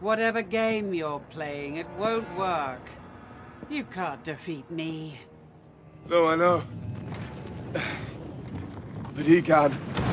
Whatever game you're playing, it won't work. You can't defeat me. No, I know. But he can.